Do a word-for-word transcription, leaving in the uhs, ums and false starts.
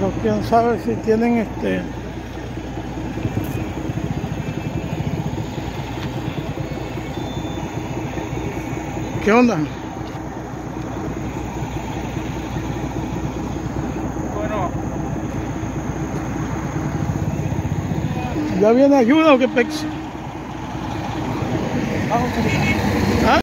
pero quién sabe si tienen este... ¿Qué onda? Bueno, ¿Ya viene ayuda o qué pex? vamos a